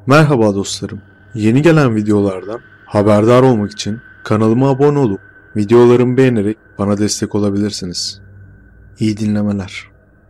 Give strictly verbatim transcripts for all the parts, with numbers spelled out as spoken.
Merhaba dostlarım. Yeni gelen videolardan haberdar olmak için kanalıma abone olup videolarımı beğenerek bana destek olabilirsiniz. İyi dinlemeler.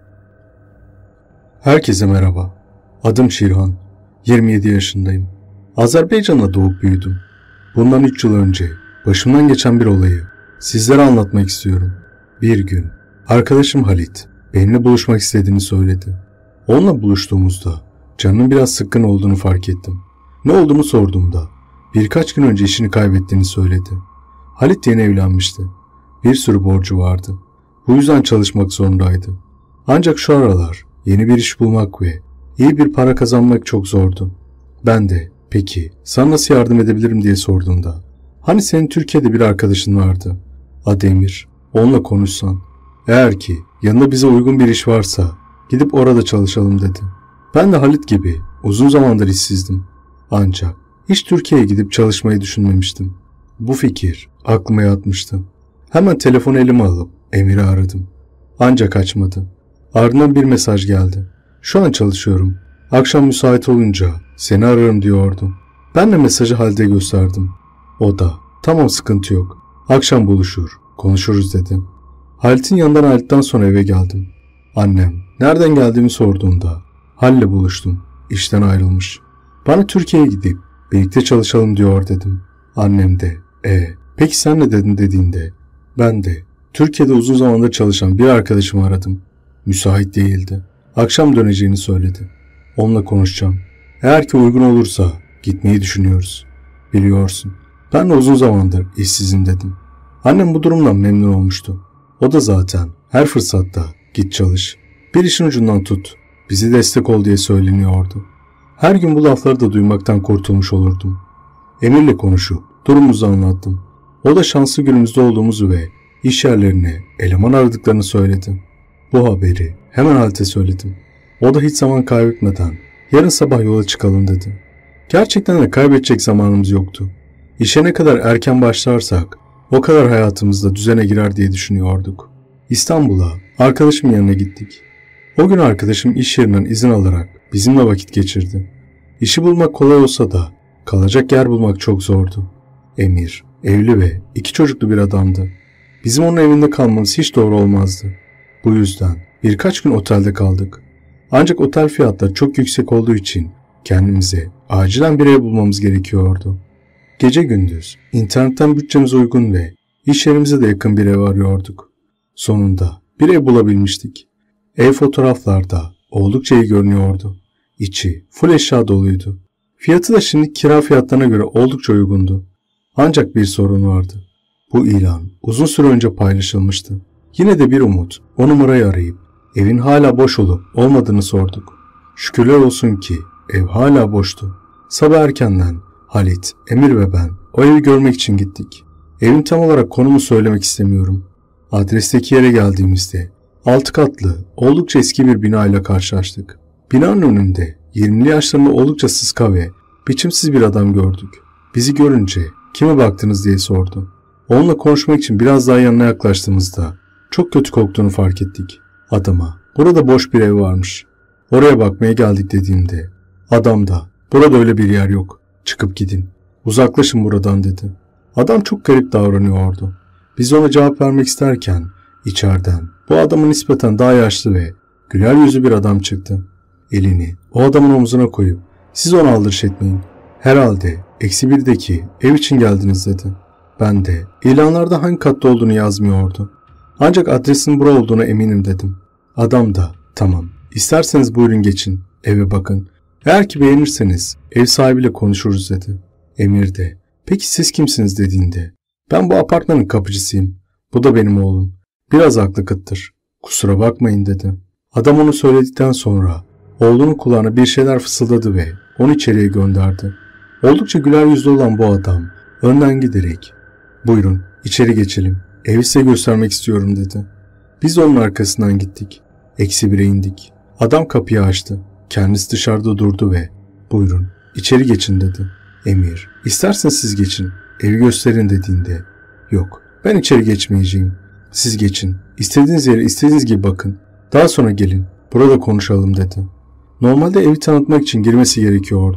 Herkese merhaba. Adım Şirhan. yirmi yedi yaşındayım. Azerbaycan'da doğup büyüdüm. Bundan üç yıl önce başımdan geçen bir olayı sizlere anlatmak istiyorum. Bir gün arkadaşım Halit benimle buluşmak istediğini söyledi. Onunla buluştuğumuzda canının biraz sıkkın olduğunu fark ettim. Ne olduğunu sorduğumda birkaç gün önce işini kaybettiğini söyledi. Halit yeni evlenmişti. Bir sürü borcu vardı. Bu yüzden çalışmak zorundaydı. Ancak şu aralar yeni bir iş bulmak ve iyi bir para kazanmak çok zordu. Ben de peki sana nasıl yardım edebilirim diye sorduğumda hani senin Türkiye'de bir arkadaşın vardı. Adı Emir. Onunla konuşsan. Eğer ki yanında bize uygun bir iş varsa gidip orada çalışalım dedi. Ben de Halit gibi uzun zamandır işsizdim. Ancak hiç Türkiye'ye gidip çalışmayı düşünmemiştim. Bu fikir aklıma yatmıştı. Hemen telefonu elime alıp Emir'i aradım. Ancak açmadı. Ardından bir mesaj geldi. Şu an çalışıyorum. Akşam müsait olunca seni ararım diyordu. Ben de mesajı Halit'e gösterdim. O da tamam sıkıntı yok. Akşam buluşur, konuşuruz dedi. Halit'in yanından ayrıldıktan sonra eve geldim. Annem nereden geldiğimi sorduğunda Halil'le buluştum. İşten ayrılmış. Bana Türkiye'ye gidip birlikte çalışalım diyor dedim. Annem de e peki sen ne dedin dediğinde ben de Türkiye'de uzun zamandır çalışan bir arkadaşımı aradım. Müsait değildi. Akşam döneceğini söyledi. Onunla konuşacağım. Eğer ki uygun olursa gitmeyi düşünüyoruz. Biliyorsun ben de uzun zamandır işsizim dedim. Annem bu durumdan memnun olmuştu. O da zaten her fırsatta git çalış. Bir işin ucundan tut. Bize destek ol diye söyleniyordu. Her gün bu lafları da duymaktan kurtulmuş olurdum. Emir'le konuşup durumumuzu anlattım. O da şanslı günümüzde olduğumuzu ve iş yerlerine eleman aradıklarını söyledi. Bu haberi hemen Halit'e söyledim. O da hiç zaman kaybetmeden yarın sabah yola çıkalım dedi. Gerçekten de kaybedecek zamanımız yoktu. İşe ne kadar erken başlarsak o kadar hayatımızda düzene girer diye düşünüyorduk. İstanbul'a arkadaşımın yanına gittik. O gün arkadaşım iş yerinden izin alarak bizimle vakit geçirdi. İşi bulmak kolay olsa da kalacak yer bulmak çok zordu. Emir evli ve iki çocuklu bir adamdı. Bizim onun evinde kalmamız hiç doğru olmazdı. Bu yüzden birkaç gün otelde kaldık. Ancak otel fiyatları çok yüksek olduğu için kendimize acilen bir ev bulmamız gerekiyordu. Gece gündüz internetten bütçemize uygun ve iş yerimize de yakın bir ev arıyorduk. Sonunda bir ev bulabilmiştik. Ev fotoğraflarda oldukça iyi görünüyordu. İçi full eşya doluydu. Fiyatı da şimdi kira fiyatlarına göre oldukça uygundu. Ancak bir sorun vardı. Bu ilan uzun süre önce paylaşılmıştı. Yine de bir umut o numarayı arayıp evin hala boş olup olmadığını sorduk. Şükürler olsun ki ev hala boştu. Sabah erkenden Halit, Emir ve ben o evi görmek için gittik. Evin tam olarak konumu söylemek istemiyorum. Adresteki yere geldiğimizde altı katlı oldukça eski bir bina ile karşılaştık. Binanın önünde yirmili yaşlarında oldukça sıska ve biçimsiz bir adam gördük. Bizi görünce kime baktınız diye sordu. Onunla konuşmak için biraz daha yanına yaklaştığımızda çok kötü koktuğunu fark ettik. Adama burada boş bir ev varmış. Oraya bakmaya geldik dediğimde adam da burada öyle bir yer yok. Çıkıp gidin. Uzaklaşın buradan dedi. Adam çok garip davranıyordu. Biz ona cevap vermek isterken içeriden bu adamın nispeten daha yaşlı ve güler yüzlü bir adam çıktı. Elini o adamın omzuna koyup siz ona aldırış etmeyin. Herhalde eksi birdeki ev için geldiniz dedi. Ben de ilanlarda hangi katta olduğunu yazmıyordu. Ancak adresin bura olduğuna eminim dedim. Adam da tamam isterseniz buyurun geçin eve bakın. Eğer ki beğenirseniz ev sahibiyle konuşuruz dedi. Emir de peki siz kimsiniz dediğinde ben bu apartmanın kapıcısıyım. Bu da benim oğlum. Biraz aklı kıttır. Kusura bakmayın dedi. Adam onu söyledikten sonra oğlunun kulağına bir şeyler fısıldadı ve onu içeriye gönderdi. Oldukça güler yüzlü olan bu adam önden giderek buyurun içeri geçelim. Evi size göstermek istiyorum dedi. Biz onun arkasından gittik. Eksi bire indik. Adam kapıyı açtı. Kendisi dışarıda durdu ve buyurun içeri geçin dedi. Emir isterseniz siz geçin evi gösterin dediğinde yok ben içeri geçmeyeceğim. Siz geçin. İstediğiniz yere istediğiniz gibi bakın. Daha sonra gelin. Burada konuşalım dedi. Normalde evi tanıtmak için girmesi gerekiyordu.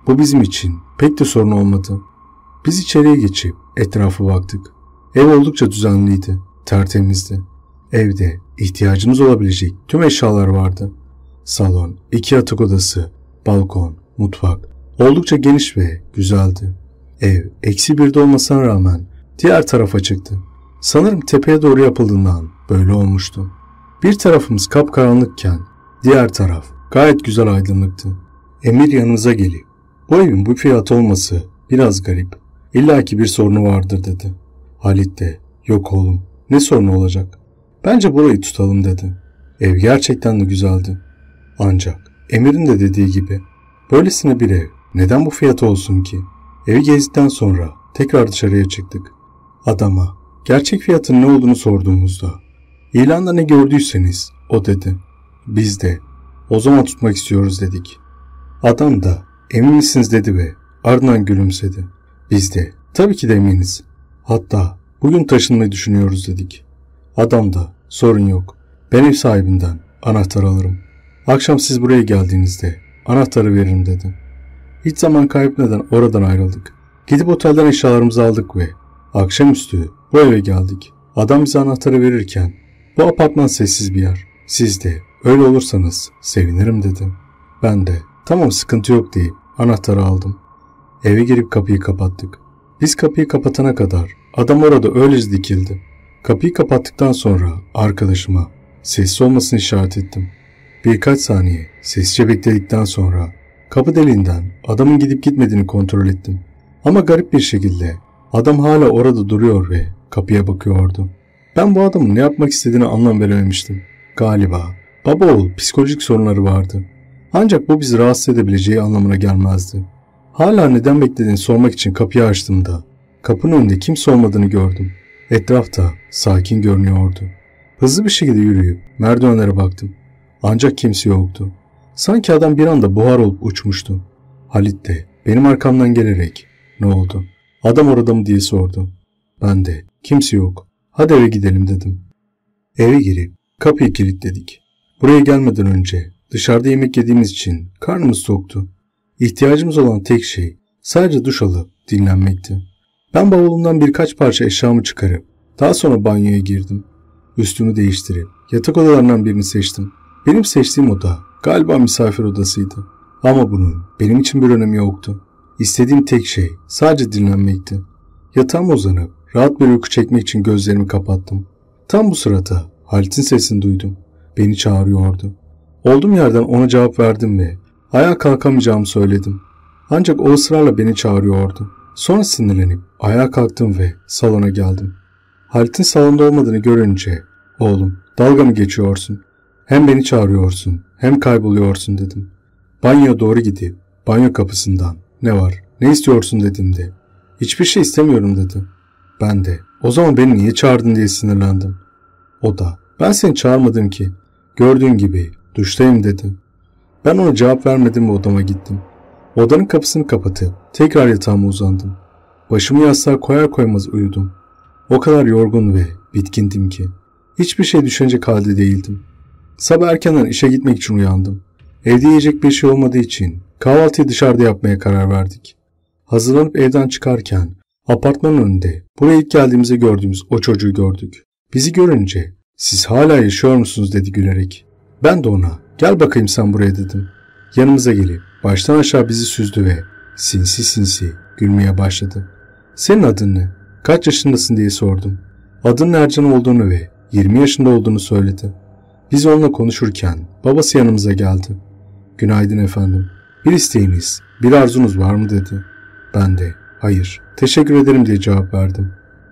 Bu bizim için pek de sorun olmadı. Biz içeriye geçip etrafa baktık. Ev oldukça düzenliydi, tertemizdi. Evde ihtiyacımız olabilecek tüm eşyalar vardı. Salon, iki yatak odası, balkon, mutfak oldukça geniş ve güzeldi. Ev eksi birde olmasına rağmen diğer tarafa çıktı. Sanırım tepeye doğru yapıldığından böyle olmuştu. Bir tarafımız kapkaranlıkken diğer taraf gayet güzel aydınlıktı. Emir yanımıza gelip bu evin bu fiyat olması biraz garip. İlla ki bir sorunu vardır dedi. Halit de yok oğlum ne sorunu olacak? Bence burayı tutalım dedi. Ev gerçekten de güzeldi. Ancak Emir'in de dediği gibi böylesine bir ev neden bu fiyatı olsun ki? Evi gezdikten sonra tekrar dışarıya çıktık. Adama gerçek fiyatın ne olduğunu sorduğumuzda ilanda ne gördüyseniz o dedi. Biz de o zaman tutmak istiyoruz dedik. Adam da emin misiniz dedi ve ardından gülümsedi. Biz de tabii ki de eminiz. Hatta bugün taşınmayı düşünüyoruz dedik. Adam da sorun yok. Ben ev sahibinden anahtar alırım. Akşam siz buraya geldiğinizde anahtarı veririm dedi. Hiç zaman kaybetmeden oradan ayrıldık. Gidip otelden eşyalarımızı aldık ve akşamüstü bu eve geldik. Adam bize anahtarı verirken bu apartman sessiz bir yer. Siz de öyle olursanız sevinirim dedi. Ben de tamam sıkıntı yok deyip anahtarı aldım. Eve girip kapıyı kapattık. Biz kapıyı kapatana kadar adam orada öylece dikildi. Kapıyı kapattıktan sonra arkadaşıma sessiz olmasını işaret ettim. Birkaç saniye sessizce bekledikten sonra kapı deliğinden adamın gidip gitmediğini kontrol ettim. Ama garip bir şekilde adam hala orada duruyor ve kapıya bakıyordu. Ben bu adamın ne yapmak istediğini anlam verememiştim. Galiba baba oğul psikolojik sorunları vardı. Ancak bu bizi rahatsız edebileceği anlamına gelmezdi. Hala neden beklediğini sormak için kapıyı açtığımda kapının önünde kimse olmadığını gördüm. Etrafta sakin görünüyordu. Hızlı bir şekilde yürüyüp merdivenlere baktım. Ancak kimse yoktu. Sanki adam bir anda buhar olup uçmuştu. Halit de benim arkamdan gelerek ne oldu? Adam orada mı diye sordu. Ben de kimse yok. Hadi eve gidelim dedim. Eve girip kapıyı kilitledik. Buraya gelmeden önce dışarıda yemek yediğimiz için karnımız toktu. İhtiyacımız olan tek şey sadece duş alıp dinlenmekti. Ben bavulumdan birkaç parça eşyamı çıkarıp daha sonra banyoya girdim. Üstümü değiştirip yatak odalarından birini seçtim. Benim seçtiğim oda galiba misafir odasıydı. Ama bunun benim için bir önemi yoktu. İstediğim tek şey sadece dinlenmekti. Yatağıma uzanıp rahat bir uyku çekmek için gözlerimi kapattım. Tam bu sırada Halit'in sesini duydum. Beni çağırıyordu. Olduğum yerden ona cevap verdim ve ayağa kalkamayacağımı söyledim. Ancak o ısrarla beni çağırıyordu. Sonra sinirlenip ayağa kalktım ve salona geldim. Halit'in salonda olmadığını görünce oğlum dalga mı geçiyorsun? Hem beni çağırıyorsun hem kayboluyorsun dedim. Banyoya doğru gidip banyo kapısından ne var ne istiyorsun dediğimde hiçbir şey istemiyorum dedi. Ben de o zaman beni niye çağırdın diye sinirlendim. O da ben seni çağırmadım ki gördüğün gibi duştayım dedi. Ben ona cevap vermedim ve odama gittim. Odanın kapısını kapatıp tekrar yatağıma uzandım. Başımı yastığa koyar koymaz uyudum. O kadar yorgun ve bitkindim ki hiçbir şey düşünecek halde değildim. Sabah erkenden işe gitmek için uyandım. Evde yiyecek bir şey olmadığı için kahvaltıyı dışarıda yapmaya karar verdik. Hazırlanıp evden çıkarken apartmanın önünde buraya ilk geldiğimizde gördüğümüz o çocuğu gördük. Bizi görünce siz hala yaşıyor musunuz dedi gülerek. Ben de ona gel bakayım sen buraya dedim. Yanımıza gelip baştan aşağı bizi süzdü ve sinsi sinsi gülmeye başladı. Senin adın ne? Kaç yaşındasın diye sordum. Adının Ercan olduğunu ve yirmi yaşında olduğunu söyledi. Biz onunla konuşurken babası yanımıza geldi. Günaydın efendim. Bir isteğiniz, bir arzunuz var mı dedi. Ben de hayır, teşekkür ederim diye cevap verdim.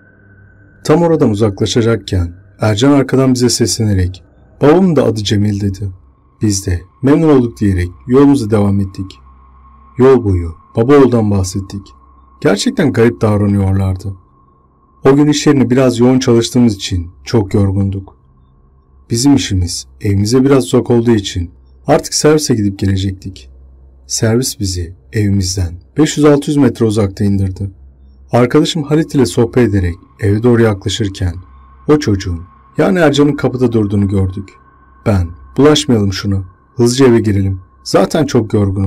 Tam oradan uzaklaşacakken Ercan arkadan bize seslenerek babamın da adı Cemil dedi. Biz de memnun olduk diyerek yolumuza devam ettik. Yol boyu baba oğuldan bahsettik. Gerçekten garip davranıyorlardı. O gün iş yerine biraz yoğun çalıştığımız için çok yorgunduk. Bizim işimiz evimize biraz uzak olduğu için artık servise gidip gelecektik. Servis bizi evimizden beş yüz altı yüz metre uzakta indirdi. Arkadaşım Halit ile sohbet ederek eve doğru yaklaşırken o çocuğun yani Ercan'ın kapıda durduğunu gördük. Ben bulaşmayalım şunu, hızlıca eve girelim, zaten çok yorgunum,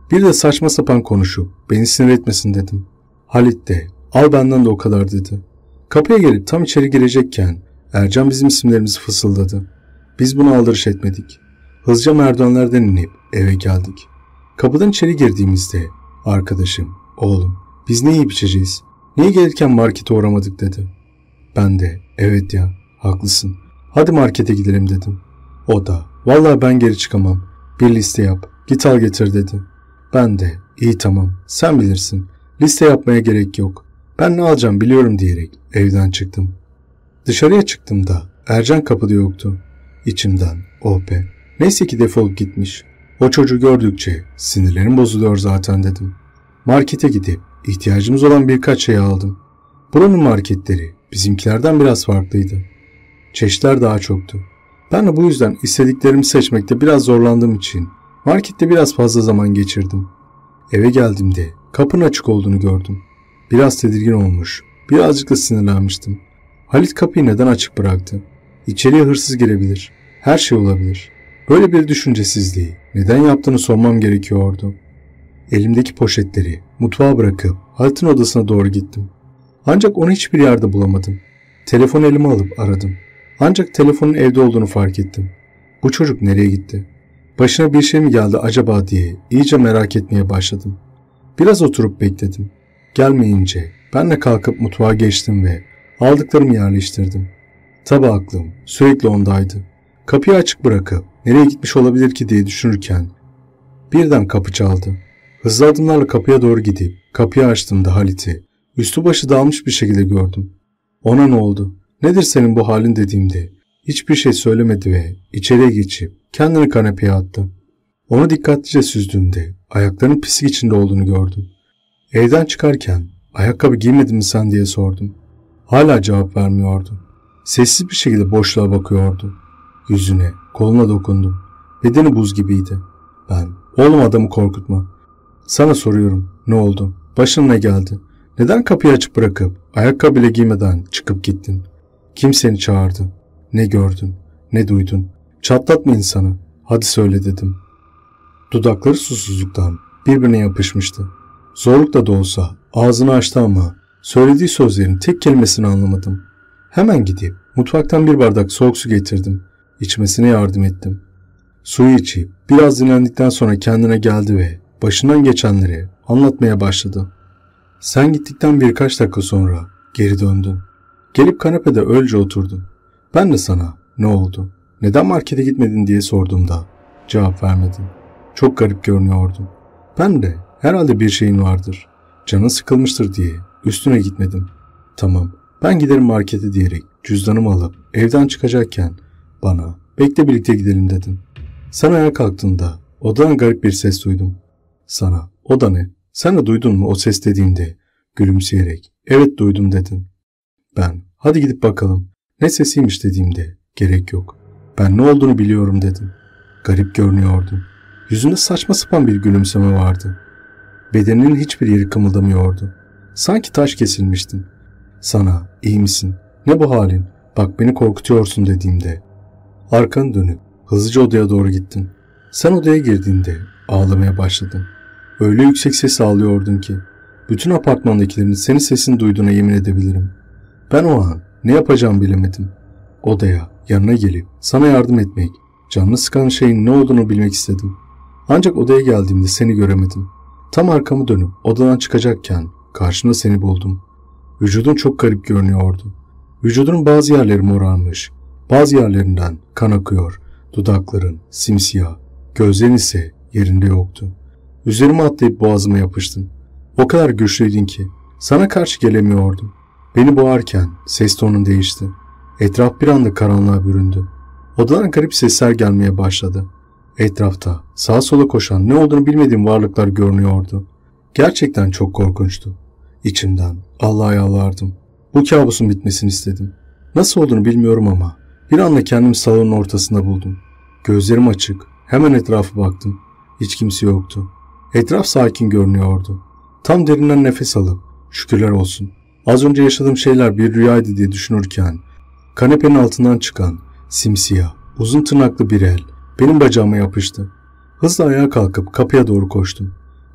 Bir de saçma sapan konuşup beni sinir etmesin dedim. Halit de al benden de o kadar dedi. Kapıya gelip tam içeri girecekken Ercan bizim isimlerimizi fısıldadı. Biz buna aldırış etmedik. Hızlıca merdivenlerden inip eve geldik. Kapıdan içeri girdiğimizde arkadaşım, oğlum biz ne yiyip içeceğiz? Niye gelirken markete uğramadık dedi. Ben de evet ya haklısın. Hadi markete gidelim dedim. O da vallahi ben geri çıkamam. Bir liste yap git al getir dedi. Ben de iyi tamam sen bilirsin. Liste yapmaya gerek yok. Ben ne alacağım biliyorum diyerek evden çıktım. Dışarıya çıktığımda Ercan kapıda yoktu. İçimden oh be neyse ki defolup gitmiş. O çocuğu gördükçe sinirlerim bozuluyor zaten dedim. Markete gidip ihtiyacımız olan birkaç şey aldım. Buranın marketleri bizimkilerden biraz farklıydı. Çeşitler daha çoktu. Ben de bu yüzden istediklerimi seçmekte biraz zorlandığım için markette biraz fazla zaman geçirdim. Eve geldiğimde kapının açık olduğunu gördüm. Biraz tedirgin olmuş, birazcık da sinirlenmiştim. Halit kapıyı neden açık bıraktı? İçeriye hırsız girebilir, her şey olabilir. Böyle bir düşüncesizliği neden yaptığını sormam gerekiyordu. Elimdeki poşetleri mutfağa bırakıp Halit'in odasına doğru gittim. Ancak onu hiçbir yerde bulamadım. Telefonu elime alıp aradım. Ancak telefonun evde olduğunu fark ettim. Bu çocuk nereye gitti? Başına bir şey mi geldi acaba diye iyice merak etmeye başladım. Biraz oturup bekledim. Gelmeyince ben de kalkıp mutfağa geçtim ve aldıklarımı yerleştirdim. Tabi aklım sürekli ondaydı. Kapıyı açık bırakıp nereye gitmiş olabilir ki diye düşünürken birden kapı çaldı. Hızlı adımlarla kapıya doğru gidip kapıyı açtığımda Halit'i üstü başı dağılmış bir şekilde gördüm. Ona ne oldu? Nedir senin bu halin dediğimde hiçbir şey söylemedi ve içeriye geçip kendini kanepeye attı. Onu dikkatlice süzdüğümde ayaklarının pislik içinde olduğunu gördüm. Evden çıkarken ayakkabı giymedin mi sen diye sordum. Hala cevap vermiyordu. Sessiz bir şekilde boşluğa bakıyordu. Yüzüne, koluna dokundum. Bedeni buz gibiydi. Ben, oğlum adamı korkutma. Sana soruyorum, ne oldu? Başına ne geldi? Neden kapıyı açıp bırakıp ayakkabı bile giymeden çıkıp gittin? Kim seni çağırdı? Ne gördün? Ne duydun? Çatlatma insanı. Hadi söyle dedim. Dudakları susuzluktan birbirine yapışmıştı. Zorlukla da olsa ağzını açtı ama söylediği sözlerin tek kelimesini anlamadım. Hemen gidip mutfaktan bir bardak soğuk su getirdim. İçmesine yardım ettim. Suyu içip biraz dinlendikten sonra kendine geldi ve başından geçenleri anlatmaya başladı. Sen gittikten birkaç dakika sonra geri döndün. Gelip kanepede öylece oturdun. Ben de sana ne oldu? Neden markete gitmedin diye sorduğumda cevap vermedin. Çok garip görünüyordun. Ben de herhalde bir şeyin vardır. Canın sıkılmıştır diye üstüne gitmedim. Tamam ben giderim markete diyerek cüzdanımı alıp evden çıkacakken bana bekle birlikte gidelim dedin. Sen ayağa kalktığında odadan garip bir ses duydum. Sana o da ne? Sen de duydun mu o ses dediğimde gülümseyerek evet duydum dedin. Ben hadi gidip bakalım ne sesiymiş dediğimde gerek yok. Ben ne olduğunu biliyorum dedim. Garip görünüyordun. Yüzünde saçma sapan bir gülümseme vardı. Bedeninin hiçbir yeri kımıldamıyordu. Sanki taş kesilmiştin. Sana iyi misin? Ne bu halin? Bak beni korkutuyorsun dediğimde arkanı dönüp hızlıca odaya doğru gittin. Sen odaya girdiğinde ağlamaya başladın. Öyle yüksek ses ağlıyordun ki bütün apartmandakilerin senin sesini duyduğuna yemin edebilirim. Ben o an ne yapacağımı bilemedim. Odaya yanına gelip sana yardım etmek, canını sıkan şeyin ne olduğunu bilmek istedim. Ancak odaya geldiğimde seni göremedim. Tam arkamı dönüp odadan çıkacakken karşımda seni buldum. Vücudun çok garip görünüyordu. Vücudunun bazı yerleri morarmış, bazı yerlerinden kan akıyor, dudakların simsiyah, gözlerin ise yerinde yoktu. Üzerime atlayıp boğazıma yapıştın. O kadar güçlüydün ki sana karşı gelemiyordum. Beni boğarken ses tonun değişti. Etraf bir anda karanlığa büründü. Odadan garip sesler gelmeye başladı. Etrafta sağa sola koşan ne olduğunu bilmediğim varlıklar görünüyordu. Gerçekten çok korkunçtu. İçimden Allah'a yalvardım. Bu kabusun bitmesini istedim. Nasıl olduğunu bilmiyorum ama bir anda kendimi salonun ortasında buldum. Gözlerim açık. Hemen etrafa baktım. Hiç kimse yoktu. Etraf sakin görünüyordu. Tam derinden nefes alıp şükürler olsun. Az önce yaşadığım şeyler bir rüyaydı diye düşünürken kanepenin altından çıkan simsiyah, uzun tırnaklı bir el benim bacağıma yapıştı. Hızla ayağa kalkıp kapıya doğru koştum.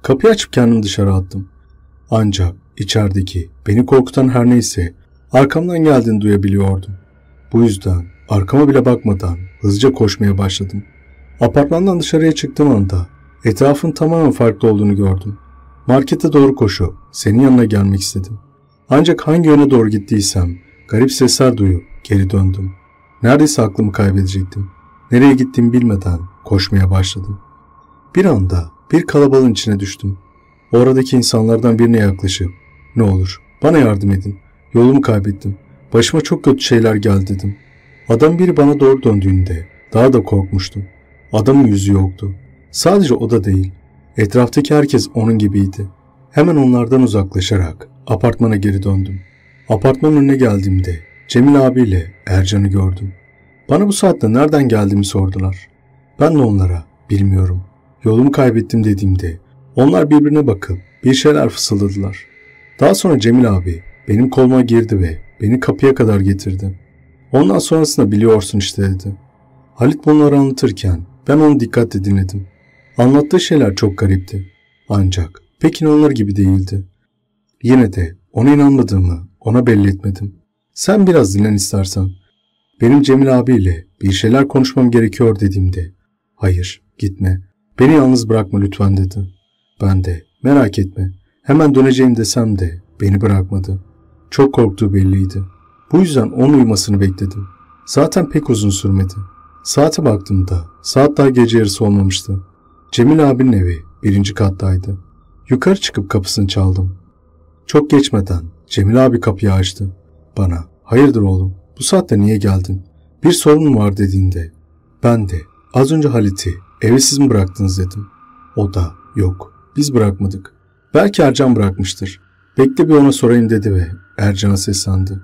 Kapıyı açıp kendimi dışarı attım. Ancak içerideki beni korkutan her neyse arkamdan geldiğini duyabiliyordum. Bu yüzden arkama bile bakmadan hızlıca koşmaya başladım. Apartmandan dışarıya çıktığım anda etrafın tamamen farklı olduğunu gördüm. Markete doğru koşup senin yanına gelmek istedim. Ancak hangi yöne doğru gittiysem garip sesler duyup geri döndüm. Neredeyse aklımı kaybedecektim. Nereye gittiğimi bilmeden koşmaya başladım. Bir anda bir kalabalığın içine düştüm. Oradaki insanlardan birine yaklaşıp "Ne olur bana yardım edin. Yolumu kaybettim. Başıma çok kötü şeyler geldi" dedim. Adam biri bana doğru döndüğünde daha da korkmuştum. Adamın yüzü yoktu. Sadece o da değil. Etraftaki herkes onun gibiydi. Hemen onlardan uzaklaşarak apartmana geri döndüm. Apartmanın önüne geldiğimde Cemil abiyle Ercan'ı gördüm. Bana bu saatte nereden geldiğimi sordular. Ben de onlara "Bilmiyorum. Yolumu kaybettim" dediğimde onlar birbirine bakıp bir şeyler fısıldadılar. Daha sonra Cemil abi benim koluma girdi ve beni kapıya kadar getirdi. Ondan sonrasında "Biliyorsun işte" dedi. Halit bunları anlatırken ben onu dikkatle dinledim. Anlattığı şeyler çok garipti. Ancak pek inanılır gibi değildi. Yine de ona inanmadığımı ona belli etmedim. "Sen biraz dinlen istersen. Benim Cemil abiyle bir şeyler konuşmam gerekiyor" dediğimde "Hayır, gitme. Beni yalnız bırakma lütfen" dedi. Ben de "Merak etme. Hemen döneceğim" desem de beni bırakmadı. Çok korktuğu belliydi. Bu yüzden onun uyumasını bekledim. Zaten pek uzun sürmedi. Saate baktığımda saat daha gece yarısı olmamıştı. Cemil abinin evi birinci kattaydı. Yukarı çıkıp kapısını çaldım. Çok geçmeden Cemil abi kapıyı açtı. Bana "Hayırdır oğlum, bu saatte niye geldin? Bir sorun mu var?" dediğinde ben de "Az önce Halit'i eve siz mi bıraktınız?" dedim. O da "Yok, biz bırakmadık. Belki Ercan bırakmıştır. Bekle bir ona sorayım" dedi ve Ercan'a seslendi.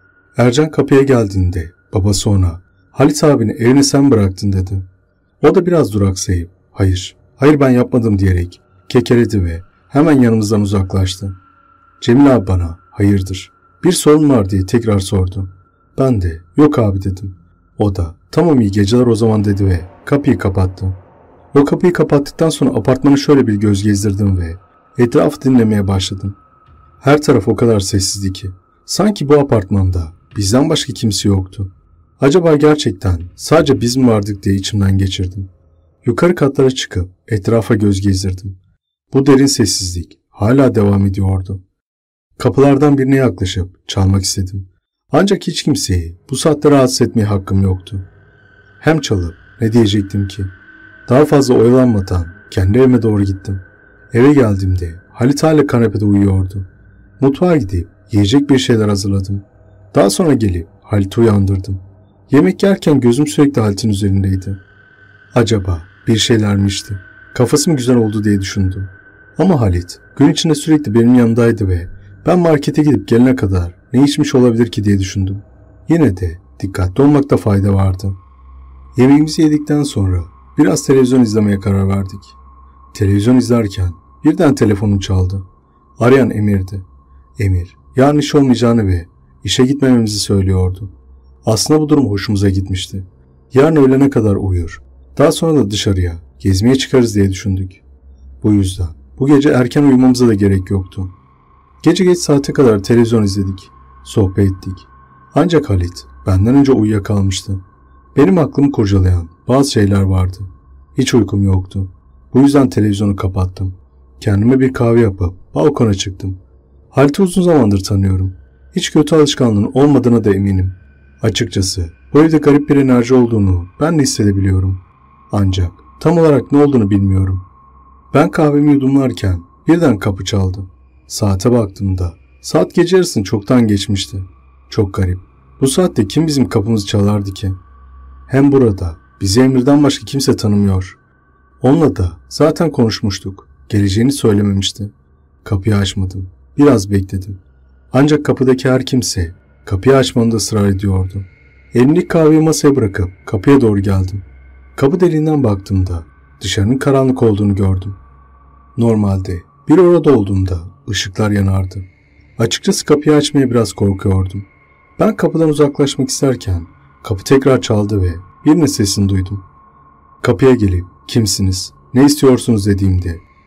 Ercan kapıya geldiğinde babası ona "Halit abini evine sen bıraktın" dedi. O da biraz duraksayıp "Hayır, hayır ben yapmadım" diyerek kekeledi ve hemen yanımızdan uzaklaştı. Cemil abi bana "Hayırdır, bir sorun var?" diye tekrar sordu. Ben de "Yok abi" dedim. O da "Tamam, iyi geceler o zaman" dedi ve kapıyı kapattı. O kapıyı kapattıktan sonra apartmanı şöyle bir göz gezdirdim ve etrafı dinlemeye başladım. Her taraf o kadar sessizdi ki sanki bu apartmanda bizden başka kimse yoktu. Acaba gerçekten sadece biz mi vardık diye içimden geçirdim. Yukarı katlara çıkıp etrafa göz gezdirdim. Bu derin sessizlik hala devam ediyordu. Kapılardan birine yaklaşıp çalmak istedim. Ancak hiç kimseyi bu saatte rahatsız etmeye hakkım yoktu. Hem çalıp ne diyecektim ki? Daha fazla oyalanmadan kendi evime doğru gittim. Eve geldiğimde Halit hala kanepede uyuyordu. Mutfağa gidip yiyecek bir şeyler hazırladım. Daha sonra gelip Halit'i uyandırdım. Yemek yerken gözüm sürekli Halit'in üzerindeydi. Acaba bir şeyler mi içti? Kafası mı güzel oldu diye düşündüm. Ama Halit gün içinde sürekli benim yanımdaydı ve ben markete gidip gelene kadar ne içmiş olabilir ki diye düşündüm. Yine de dikkatli olmakta fayda vardı. Yemeğimizi yedikten sonra biraz televizyon izlemeye karar verdik. Televizyon izlerken birden telefonum çaldı. Arayan Emir'di. Emir yarın iş olmayacağını ve işe gitmememizi söylüyordu. Aslında bu durum hoşumuza gitmişti. Yarın öğlene kadar uyur, daha sonra da dışarıya gezmeye çıkarız diye düşündük. Bu yüzden bu gece erken uyumamıza da gerek yoktu. Gece geç saate kadar televizyon izledik, sohbet ettik. Ancak Halit benden önce uyuyakalmıştı. Benim aklımı kurcalayan bazı şeyler vardı. Hiç uykum yoktu. Bu yüzden televizyonu kapattım. Kendime bir kahve yapıp balkona çıktım. Halit'i uzun zamandır tanıyorum. Hiç kötü alışkanlığın olmadığına da eminim. Açıkçası bu evde garip bir enerji olduğunu ben de hissedebiliyorum. Ancak tam olarak ne olduğunu bilmiyorum. Ben kahvemi yudumlarken birden kapı çaldı. Saate baktığımda saat gece yarısını çoktan geçmişti. Çok garip. Bu saatte kim bizim kapımızı çalardı ki? Hem burada bizi Emir'den başka kimse tanımıyor. Onunla da zaten konuşmuştuk. Geleceğini söylememişti. Kapıyı açmadım. Biraz bekledim. Ancak kapıdaki her kimse kapıyı açmamda ısrar ediyordu. Elimdeki kahveyi masaya bırakıp kapıya doğru geldim. Kapı deliğinden baktığımda dışarının karanlık olduğunu gördüm. Normalde biri orada olduğunda ışıklar yanardı. Açıkçası kapıyı açmaya biraz korkuyordum. Ben kapıdan uzaklaşmak isterken kapı tekrar çaldı ve birinin sesini duydum. Kapıya gelip "Kimsiniz, ne istiyorsunuz?" dediğimde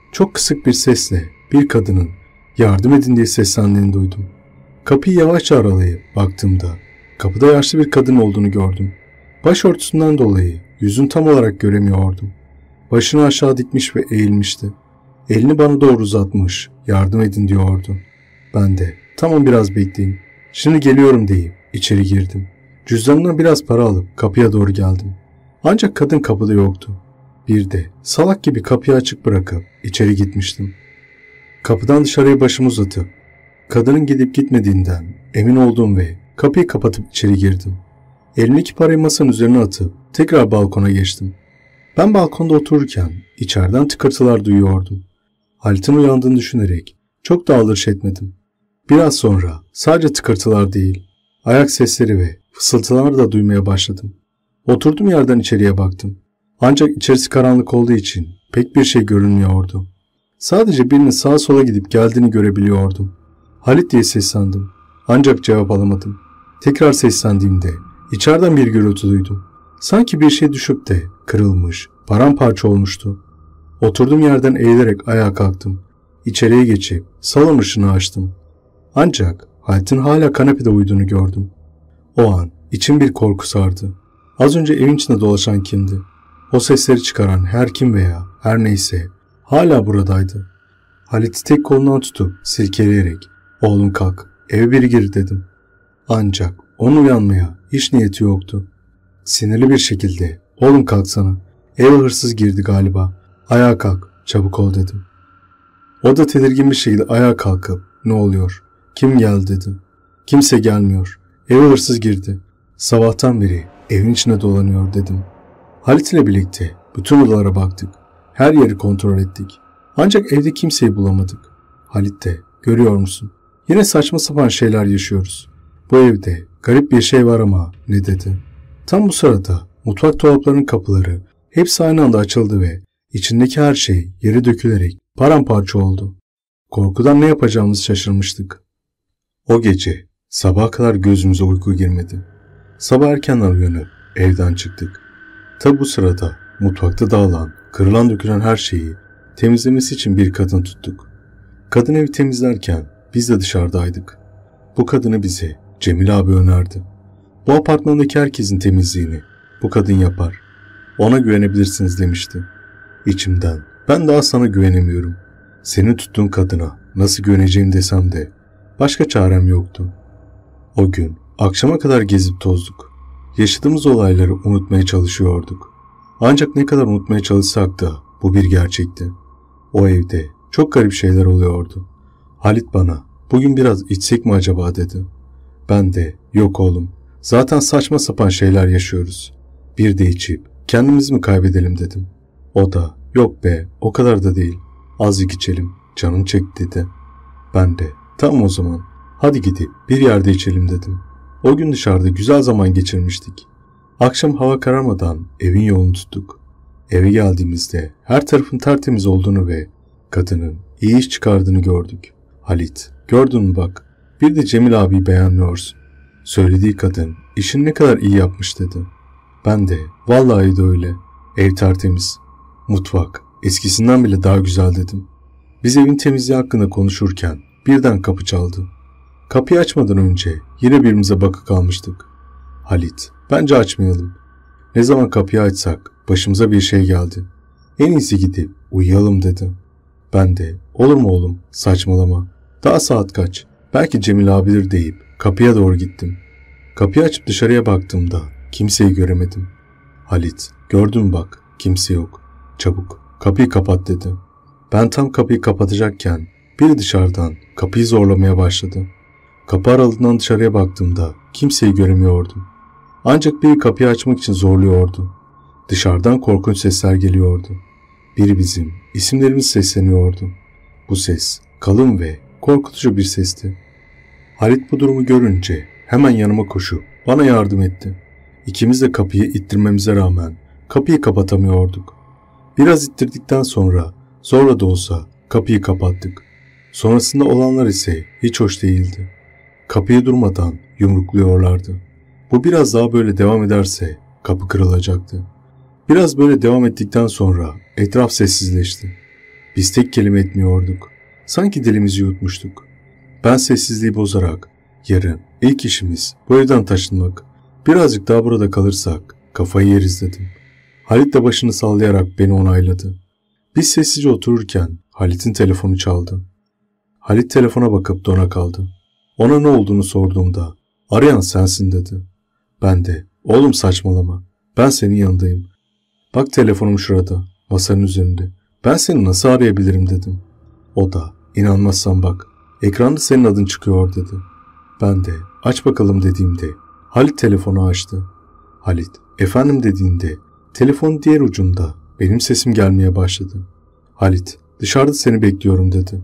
Çok kısık bir sesle bir kadının yardım edin diye seslendiğini duydum. Kapıyı yavaşça aralayıp baktığımda kapıda yaşlı bir kadın olduğunu gördüm. Başörtüsünden dolayı yüzünü tam olarak göremiyordum. Başını aşağı dikmiş ve eğilmişti. Elini bana doğru uzatmış, yardım edin diyordu. Ben de tamam biraz bekleyin, şimdi geliyorum deyip içeri girdim. Cüzdanından biraz para alıp kapıya doğru geldim. Ancak kadın kapıda yoktu. Bir de salak gibi kapıyı açık bırakıp içeri gitmiştim. Kapıdan dışarıya başımı uzatıp kadının gidip gitmediğinden emin oldum ve kapıyı kapatıp içeri girdim. Elimdeki parayı masanın üzerine atıp tekrar balkona geçtim. Ben balkonda otururken içeriden tıkırtılar duyuyordum. Halit'in uyandığını düşünerek çok da aldırış etmedim. Biraz sonra sadece tıkırtılar değil, ayak sesleri ve fısıltılar da duymaya başladım. Oturduğum yerden içeriye baktım. Ancak içerisi karanlık olduğu için pek bir şey görünmüyordu. Sadece birinin sağa sola gidip geldiğini görebiliyordum. Halit diye seslendim. Ancak cevap alamadım. Tekrar seslendiğimde içeriden bir gürültü duydum. Sanki bir şey düşüp de kırılmış, paramparça olmuştu. Oturduğum yerden eğilerek ayağa kalktım. İçeriye geçip salon ışığını açtım. Ancak Halit'in hala kanepede uyuduğunu gördüm. O an içim bir korku sardı. Az önce evin içinde dolaşan kimdi? O sesleri çıkaran her kim veya her neyse hala buradaydı. Halit'i tek kolundan tutup silkeleyerek "Oğlum kalk, eve biri gir" dedim. Ancak onun uyanmaya hiç niyeti yoktu. Sinirli bir şekilde "Oğlum kalksana, eve hırsız girdi galiba, ayağa kalk, çabuk ol" dedim. O da tedirgin bir şekilde ayağa kalkıp "Ne oluyor, kim geldi" dedi. "Kimse gelmiyor, eve hırsız girdi, sabahtan beri evin içinde dolanıyor" dedim. Halit ile birlikte bütün odalara baktık, her yeri kontrol ettik. Ancak evde kimseyi bulamadık. Halit de "Görüyor musun, yine saçma sapan şeyler yaşıyoruz. Bu evde garip bir şey var ama" ne dedi. Tam bu sırada mutfak dolaplarının kapıları hepsi aynı anda açıldı ve içindeki her şey yere dökülerek paramparça oldu. Korkudan ne yapacağımızı şaşırmıştık. O gece sabaha kadar gözümüze uyku girmedi. Sabah erkenden uyanıp evden çıktık. Tabi bu sırada mutfakta dağılan, kırılan dökülen her şeyi temizlemesi için bir kadın tuttuk. Kadın evi temizlerken biz de dışarıdaydık. Bu kadını bize Cemil abi önerdi. "Bu apartmandaki herkesin temizliğini bu kadın yapar. Ona güvenebilirsiniz" demişti. İçimden "Ben daha sana güvenemiyorum. Senin tuttuğun kadına nasıl güveneceğim" desem de başka çarem yoktu. O gün akşama kadar gezip tozduk. Yaşadığımız olayları unutmaya çalışıyorduk. Ancak ne kadar unutmaya çalışsak da bu bir gerçekti. O evde çok garip şeyler oluyordu. Halit bana "Bugün biraz içsek mi acaba" dedi. Ben de "Yok oğlum, zaten saçma sapan şeyler yaşıyoruz. Bir de içip kendimizi mi kaybedelim" dedim. O da "Yok be, o kadar da değil. Azıcık içelim, canım çekti" dedi. Ben de "Tamam o zaman, hadi gidip bir yerde içelim" dedim. O gün dışarıda güzel zaman geçirmiştik. Akşam hava kararmadan evin yolunu tuttuk. Eve geldiğimizde her tarafın tertemiz olduğunu ve kadının iyi iş çıkardığını gördük. Halit, "Gördün mü bak, bir de Cemil abi beğenmiyorsun. Söylediği kadın işini ne kadar iyi yapmış" dedi. Ben de "Vallahi de öyle. Ev tertemiz. Mutfak eskisinden bile daha güzel" dedim. Biz evin temizliği hakkında konuşurken birden kapı çaldı. Kapıyı açmadan önce yine birbirimize bakıp kalmıştık. Halit, "Bence açmayalım. Ne zaman kapıyı açsak başımıza bir şey geldi. En iyisi gidip uyuyalım" dedi. Ben de "Olur mu oğlum, saçmalama. Daha saat kaç? Belki Cemil abidir" deyip kapıya doğru gittim. Kapıyı açıp dışarıya baktığımda kimseyi göremedim. Halit, "Gördün mü bak, kimse yok. Çabuk kapıyı kapat" dedi. Ben tam kapıyı kapatacakken biri dışarıdan kapıyı zorlamaya başladı. Kapı aralığından dışarıya baktığımda kimseyi göremiyordum. Ancak biri kapıyı açmak için zorluyordu. Dışarıdan korkunç sesler geliyordu. Biri bizim isimlerimiz sesleniyordu. Bu ses kalın ve korkutucu bir sesti. Halit bu durumu görünce hemen yanıma koşup bana yardım etti. İkimiz de kapıyı ittirmemize rağmen kapıyı kapatamıyorduk. Biraz ittirdikten sonra zorla da olsa kapıyı kapattık. Sonrasında olanlar ise hiç hoş değildi. Kapıyı durmadan yumrukluyorlardı. Bu biraz daha böyle devam ederse kapı kırılacaktı. Biraz böyle devam ettikten sonra etraf sessizleşti. Biz tek kelime etmiyorduk. Sanki dilimizi yutmuştuk. Ben sessizliği bozarak, yarın ilk işimiz bu evden taşınmak. Birazcık daha burada kalırsak kafayı yeriz dedim. Halit de başını sallayarak beni onayladı. Biz sessizce otururken Halit'in telefonu çaldı. Halit telefona bakıp dona kaldı. Ona ne olduğunu sorduğumda arayan sensin dedi. Ben de oğlum saçmalama, ben senin yanındayım. Bak telefonum şurada, masanın üzerinde. Ben seni nasıl arayabilirim dedim. O da inanmazsan bak, ekranda senin adın çıkıyor dedi. Ben de aç bakalım dediğimde Halit telefonu açtı. Halit efendim dediğinde telefonun diğer ucunda benim sesim gelmeye başladı. Halit dışarıda seni bekliyorum dedi.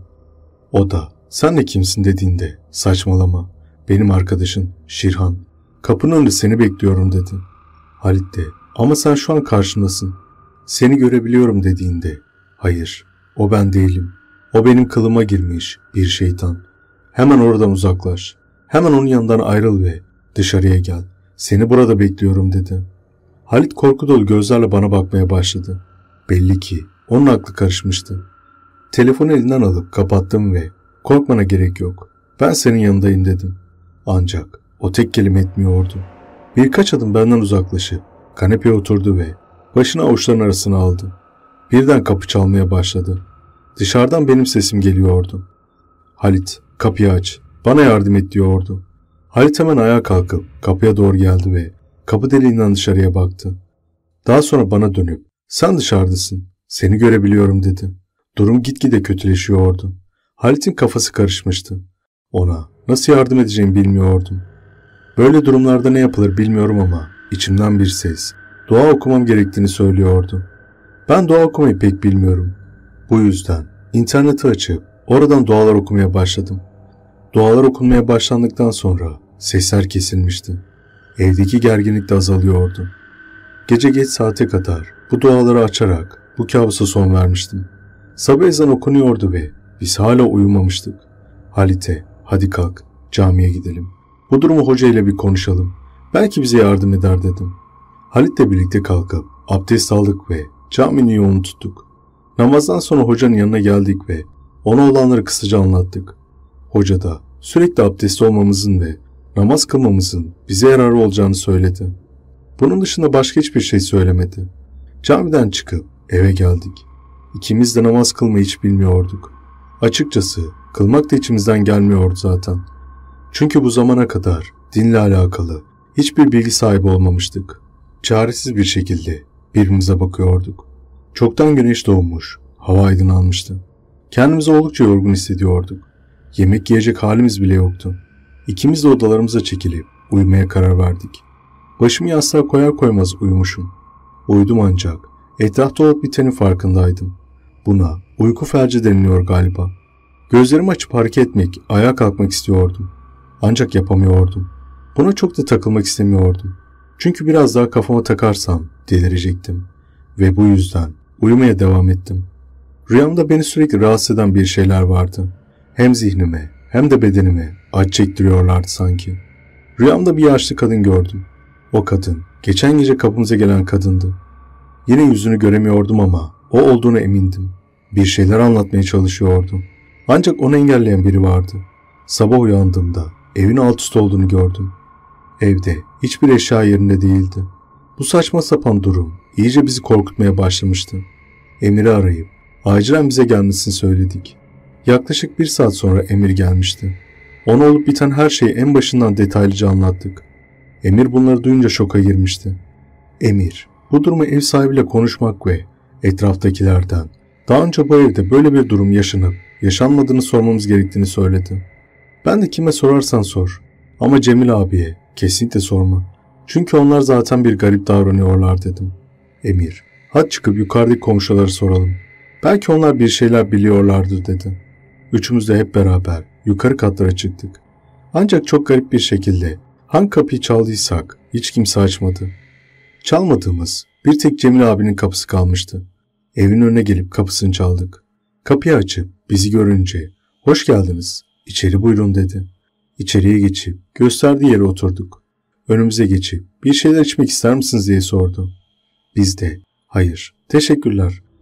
O da sen de kimsin dediğinde saçmalama, benim arkadaşın Şirhan. Kapının önünde seni bekliyorum dedi. Halit de ama sen şu an karşımdasın. Seni görebiliyorum dediğinde hayır, o ben değilim. O benim kılıma girmiş bir şeytan. Hemen oradan uzaklaş. Hemen onun yanından ayrıl ve dışarıya gel. Seni burada bekliyorum dedi. Halit korku dolu gözlerle bana bakmaya başladı. Belli ki onun aklı karışmıştı. Telefonu elinden alıp kapattım ve korkmana gerek yok, ben senin yanındayım dedim. Ancak o tek kelime etmiyordu. Birkaç adım benden uzaklaşıp kanepeye oturdu ve başını avuçların arasına aldı. Birden kapı çalmaya başladı. Dışarıdan benim sesim geliyordu. Halit kapıyı aç, bana yardım et diyordu. Halit hemen ayağa kalkıp kapıya doğru geldi ve kapı deliğinden dışarıya baktı. Daha sonra bana dönüp sen dışarıdasın, seni görebiliyorum dedi. Durum gitgide kötüleşiyordu. Halit'in kafası karışmıştı. Ona nasıl yardım edeceğimi bilmiyordum. Böyle durumlarda ne yapılır bilmiyorum ama içimden bir ses dua okumam gerektiğini söylüyordu. Ben dua okumayı pek bilmiyorum. Bu yüzden interneti açıp oradan dualar okumaya başladım. Dualar okunmaya başlandıktan sonra sesler kesilmişti. Evdeki gerginlik de azalıyordu. Gece geç saate kadar bu duaları açarak bu kabusa son vermiştim. Sabah ezan okunuyordu ve biz hala uyumamıştık. Halit'e hadi kalk camiye gidelim. Bu durumu hoca ile bir konuşalım. Belki bize yardım eder dedim. Halit'le birlikte kalkıp abdest aldık ve caminin yolunu tuttuk. Namazdan sonra hocanın yanına geldik ve ona olanları kısaca anlattık. Hoca da sürekli abdestli olmamızın ve namaz kılmamızın bize yararı olacağını söyledi. Bunun dışında başka hiçbir şey söylemedi. Camiden çıkıp eve geldik. İkimiz de namaz kılmayı hiç bilmiyorduk. Açıkçası kılmak da içimizden gelmiyordu zaten. Çünkü bu zamana kadar dinle alakalı hiçbir bilgi sahibi olmamıştık. Çaresiz bir şekilde birbirimize bakıyorduk. Çoktan güneş doğmuş, hava aydınlanmıştı. Kendimizi oldukça yorgun hissediyorduk. Yemek yiyecek halimiz bile yoktu. İkimiz de odalarımıza çekilip uyumaya karar verdik. Başımı yastığa koyar koymaz uyumuşum. Uyudum ancak etrafta olup bitenin farkındaydım. Buna uyku felci deniliyor galiba. Gözlerimi açıp hareket etmek, ayağa kalkmak istiyordum. Ancak yapamıyordum. Buna çok da takılmak istemiyordum. Çünkü biraz daha kafama takarsam delirecektim. Ve bu yüzden uyumaya devam ettim. Rüyamda beni sürekli rahatsız eden bir şeyler vardı. Hem zihnime hem de bedenime acı çektiriyorlardı sanki. Rüyamda bir yaşlı kadın gördüm. O kadın geçen gece kapımıza gelen kadındı. Yine yüzünü göremiyordum ama o olduğuna emindim. Bir şeyler anlatmaya çalışıyordu. Ancak onu engelleyen biri vardı. Sabah uyandığımda evin alt üst olduğunu gördüm. Evde hiçbir eşya yerinde değildi. Bu saçma sapan durum iyice bizi korkutmaya başlamıştı. Emir'i arayıp acilen bize gelmesini söyledik. Yaklaşık bir saat sonra Emir gelmişti. Ona olup biten her şeyi en başından detaylıca anlattık. Emir bunları duyunca şoka girmişti. Emir bu durumu ev sahibiyle konuşmak ve etraftakilerden daha önce bu evde böyle bir durum yaşanıp yaşanmadığını sormamız gerektiğini söyledi. Ben de kime sorarsan sor ama Cemil abiye kesinlikle sorma. Çünkü onlar zaten bir garip davranıyorlar dedim. Emir hadi çıkıp yukarıdaki komşuları soralım. Belki onlar bir şeyler biliyorlardır dedi. Üçümüz de hep beraber yukarı katlara çıktık. Ancak çok garip bir şekilde hangi kapıyı çaldıysak hiç kimse açmadı. Çalmadığımız bir tek Cemil abinin kapısı kalmıştı. Evin önüne gelip kapısını çaldık. Kapıyı açıp bizi görünce hoş geldiniz, içeri buyurun dedi. İçeriye geçip gösterdiği yere oturduk. Önümüze geçip bir şeyler içmek ister misiniz diye sordu. Biz de hayır teşekkürler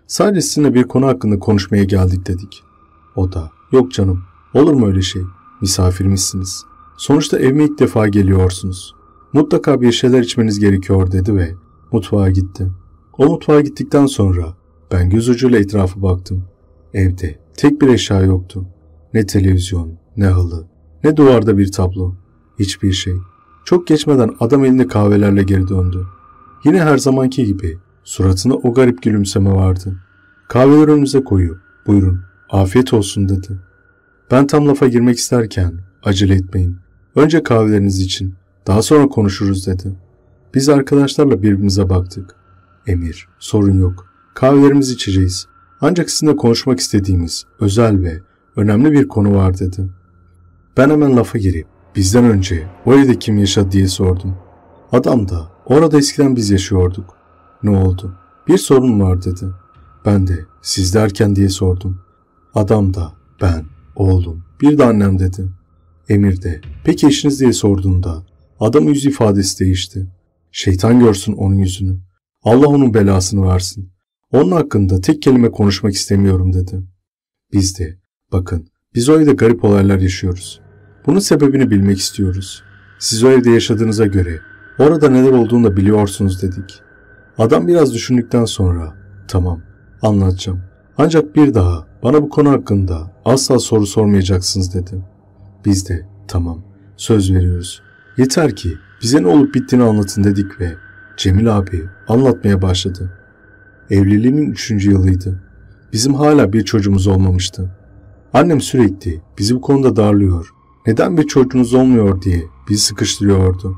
Sadece sizinle bir konu hakkında konuşmaya geldik dedik. O da yok canım, olur mu öyle şey? Misafirimizsiniz. Sonuçta evime ilk defa geliyorsunuz. Mutlaka bir şeyler içmeniz gerekiyor dedi ve mutfağa gitti. O mutfağa gittikten sonra ben göz ucuyla etrafa baktım. Evde tek bir eşya yoktu. Ne televizyon, ne halı, ne duvarda bir tablo. Hiçbir şey. Çok geçmeden adam elinde kahvelerle geri döndü. Yine her zamanki gibi suratında o garip gülümseme vardı. Kahveleri önünüze koyup buyurun afiyet olsun dedi. Ben tam lafa girmek isterken acele etmeyin. Önce kahveleriniz için daha sonra konuşuruz dedi. Biz arkadaşlarla birbirimize baktık. Emir, sorun yok. Kahvelerimizi içeceğiz. Ancak sizinle konuşmak istediğimiz özel ve önemli bir konu var dedi. Ben hemen lafa girip bizden önce o evde kim yaşadı diye sordum. Adam da orada eskiden biz yaşıyorduk. Ne oldu? Bir sorun var dedi. Ben de siz derken diye sordum. Adam da ben, oğlum, bir de annem dedi. Emir de peki eşiniz diye sorduğunda adamın yüz ifadesi değişti. Şeytan görsün onun yüzünü. Allah onun belasını versin. Onun hakkında tek kelime konuşmak istemiyorum dedi. Biz de bakın biz o evde garip olaylar yaşıyoruz. Bunun sebebini bilmek istiyoruz. Siz o evde yaşadığınıza göre orada neler olduğunu da biliyorsunuz dedik. Adam biraz düşündükten sonra tamam anlatacağım. Ancak bir daha bana bu konu hakkında asla soru sormayacaksınız dedi. Biz de tamam söz veriyoruz. Yeter ki bize ne olup bittiğini anlatın dedik ve Cemil abi anlatmaya başladı. Evliliğimin üçüncü yılıydı. Bizim hala bir çocuğumuz olmamıştı. Annem sürekli bizi bu konuda darlıyor. Neden bir çocuğunuz olmuyor diye bizi sıkıştırıyordu.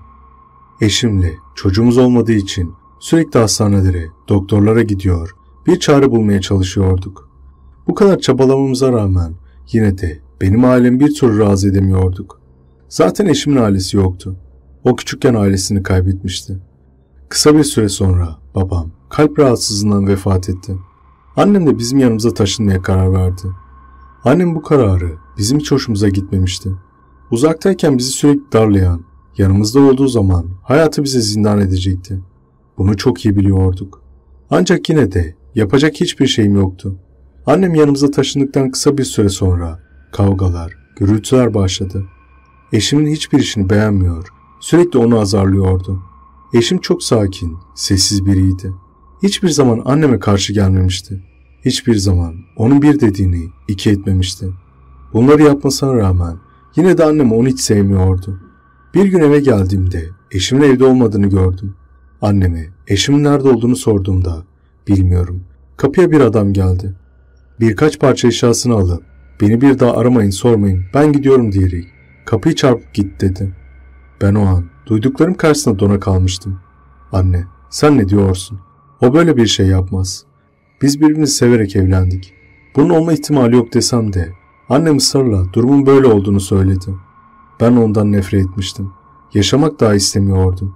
Eşimle çocuğumuz olmadığı için sürekli hastanelere, doktorlara gidiyor, bir çare bulmaya çalışıyorduk. Bu kadar çabalamamıza rağmen yine de benim ailemi bir türlü razı edemiyorduk. Zaten eşimin ailesi yoktu. O küçükken ailesini kaybetmişti. Kısa bir süre sonra babam kalp rahatsızlığından vefat etti. Annem de bizim yanımıza taşınmaya karar verdi. Annem bu kararı bizim hiç hoşumuza gitmemişti. Uzaktayken bizi sürekli darlayan, yanımızda olduğu zaman hayatı bize zindan edecekti. Bunu çok iyi biliyorduk. Ancak yine de yapacak hiçbir şeyim yoktu. Annem yanımıza taşındıktan kısa bir süre sonra kavgalar, gürültüler başladı. Eşimin hiçbir işini beğenmiyor, sürekli onu azarlıyordu. Eşim çok sakin, sessiz biriydi. Hiçbir zaman anneme karşı gelmemişti. Hiçbir zaman onun bir dediğini iki etmemişti. Bunları yapmasına rağmen yine de annem onu hiç sevmiyordu. Bir gün eve geldiğimde eşimin evde olmadığını gördüm. Anneme eşimin nerede olduğunu sorduğumda bilmiyorum. Kapıya bir adam geldi. Birkaç parça eşyasını alıp beni bir daha aramayın sormayın ben gidiyorum diyerek kapıyı çarpıp git dedi. Ben o an duyduklarım karşısında dona kalmıştım. Anne sen ne diyorsun? O böyle bir şey yapmaz. Biz birbirimizi severek evlendik. Bunun olma ihtimali yok desem de annem ısrarla durumun böyle olduğunu söyledi. Ben ondan nefret etmiştim. Yaşamak daha istemiyordum.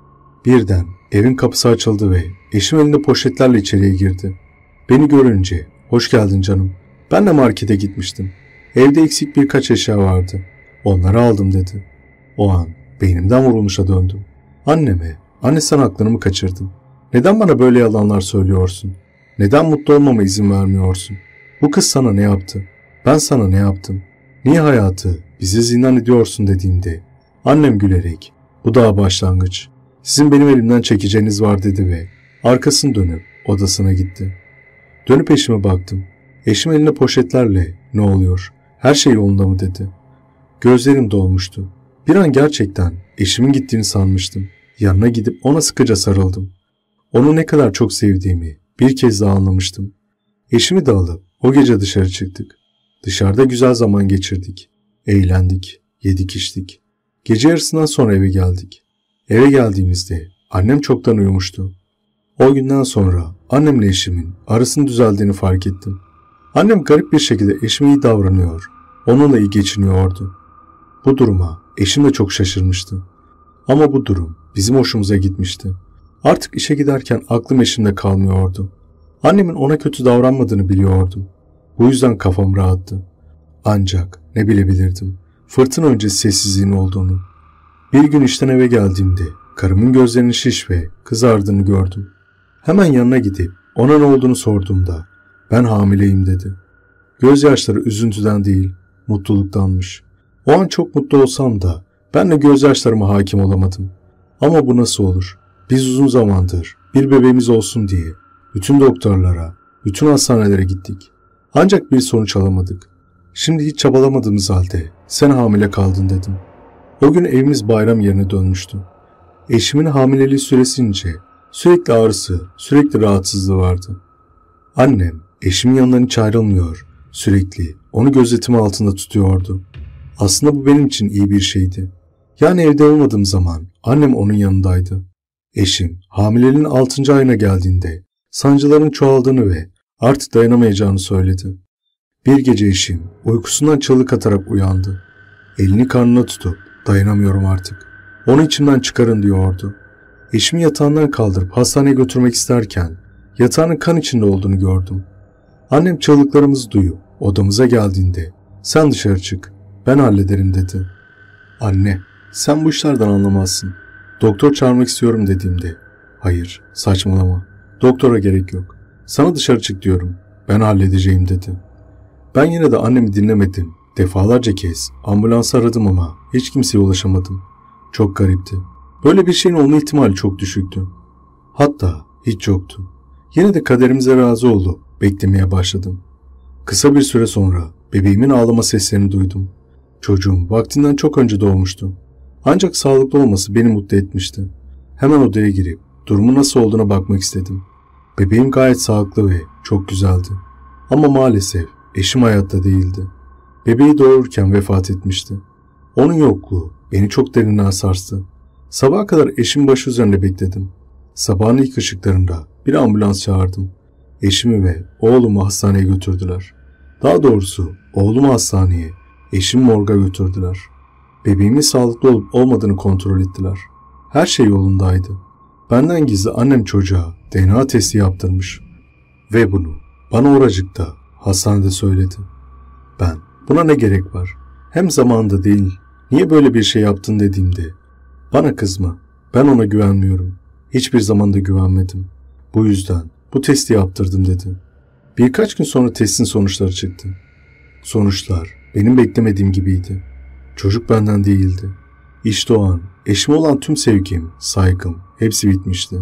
Birden evin kapısı açıldı ve eşim elinde poşetlerle içeriye girdi. Beni görünce hoş geldin canım. Ben de markete gitmiştim. Evde eksik birkaç eşya vardı. Onları aldım dedi. O an beynimden vurulmuşa döndüm. Anneme, anne sen aklını mı kaçırdın? Neden bana böyle yalanlar söylüyorsun? Neden mutlu olmama izin vermiyorsun? Bu kız sana ne yaptı? Ben sana ne yaptım? Niye hayatı bize zindan ediyorsun dediğimde annem gülerek bu daha başlangıç. Sizin benim elimden çekeceğiniz var dedi ve arkasını dönüp odasına gitti. Dönüp eşime baktım. Eşim elinde poşetlerle ne oluyor? Her şey yolunda mı dedi. Gözlerim dolmuştu. Bir an gerçekten eşimin gittiğini sanmıştım. Yanına gidip ona sıkıca sarıldım. Onu ne kadar çok sevdiğimi bir kez daha anlamıştım. Eşimi de alıp o gece dışarı çıktık. Dışarıda güzel zaman geçirdik. Eğlendik, yedik içtik. Gece yarısından sonra eve geldik. Eve geldiğimizde annem çoktan uyumuştu. O günden sonra annemle eşimin arasının düzeldiğini fark ettim. Annem garip bir şekilde eşime iyi davranıyor, onunla iyi geçiniyordu. Bu duruma eşim de çok şaşırmıştı. Ama bu durum bizim hoşumuza gitmişti. Artık işe giderken aklım eşimde kalmıyordu. Annemin ona kötü davranmadığını biliyordum. Bu yüzden kafam rahattı. Ancak ne bilebilirdim fırtına öncesi sessizliğin olduğunu. Bir gün işten eve geldiğimde karımın gözlerinin şiş ve kızardığını gördüm. Hemen yanına gidip ona ne olduğunu sorduğumda ben hamileyim dedi. Gözyaşları üzüntüden değil, mutluluktanmış. O an çok mutlu olsam da ben de gözyaşlarıma hakim olamadım. Ama bu nasıl olur? Biz uzun zamandır bir bebeğimiz olsun diye bütün doktorlara, bütün hastanelere gittik. Ancak bir sonuç alamadık. Şimdi hiç çabalamadığımız halde sen hamile kaldın dedim. O gün evimiz bayram yerine dönmüştü. Eşimin hamileliği süresince sürekli ağrısı, sürekli rahatsızlığı vardı. Annem eşimin yanından hiç ayrılmıyor, sürekli onu gözetimi altında tutuyordu. Aslında bu benim için iyi bir şeydi. Yani evde olmadığım zaman annem onun yanındaydı. Eşim hamileliğin altıncı ayına geldiğinde sancıların çoğaldığını ve artık dayanamayacağını söyledi. Bir gece eşim uykusundan çığlık atarak uyandı. Elini karnına tutup dayanamıyorum artık, onu içimden çıkarın diyordu. Eşimi yatağından kaldırıp hastaneye götürmek isterken yatağının kan içinde olduğunu gördüm. Annem çığlıklarımızı duyup odamıza geldiğinde sen dışarı çık, ben hallederim dedi. Anne, sen bu işlerden anlamazsın. Doktor çağırmak istiyorum dediğimde hayır, saçmalama, doktora gerek yok. Sana dışarı çık diyorum, ben halledeceğim dedi. Ben yine de annemi dinlemedim. Defalarca kez ambulans aradım ama hiç kimseye ulaşamadım. Çok garipti. Böyle bir şeyin olma ihtimali çok düşüktü. Hatta hiç yoktu. Yine de kaderimize razı olup beklemeye başladım. Kısa bir süre sonra bebeğimin ağlama seslerini duydum. Çocuğum vaktinden çok önce doğmuştu. Ancak sağlıklı olması beni mutlu etmişti. Hemen odaya girip durumu nasıl olduğuna bakmak istedim. Bebeğim gayet sağlıklı ve çok güzeldi. Ama maalesef eşim hayatta değildi. Bebeği doğururken vefat etmişti. Onun yokluğu beni çok derinden sarstı. Sabaha kadar eşim başı üzerinde bekledim. Sabahın ilk ışıklarında bir ambulans çağırdım. Eşimi ve oğlumu hastaneye götürdüler. Daha doğrusu oğlumu hastaneye, eşimi morga götürdüler. Bebeğimin sağlıklı olup olmadığını kontrol ettiler. Her şey yolundaydı. Benden gizli annem çocuğa D N A testi yaptırmış. Ve bunu bana oracıkta hastanede söyledi. Ben buna ne gerek var? Hem zamanında değil, niye böyle bir şey yaptın dediğimde bana kızma, ben ona güvenmiyorum. Hiçbir zaman da güvenmedim. Bu yüzden bu testi yaptırdım dedi. Birkaç gün sonra testin sonuçları çıktı. Sonuçlar benim beklemediğim gibiydi. Çocuk benden değildi. İşte o an eşime olan tüm sevgim, saygım hepsi bitmişti.